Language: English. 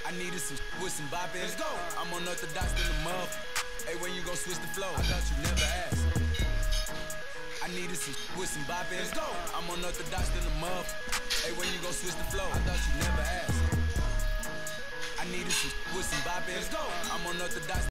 I needed some with some bop in. Let's go. I'm unorthodox in the mug. Hey, when you gon' switch the flow? I thought you never asked. I needed some with some bop in. Let's go. I'm unorthodox in the mug. Hey, when you gon' switch the flow? I thought you never asked. I needed some with some bop in. Let's go. I'm unorthodox.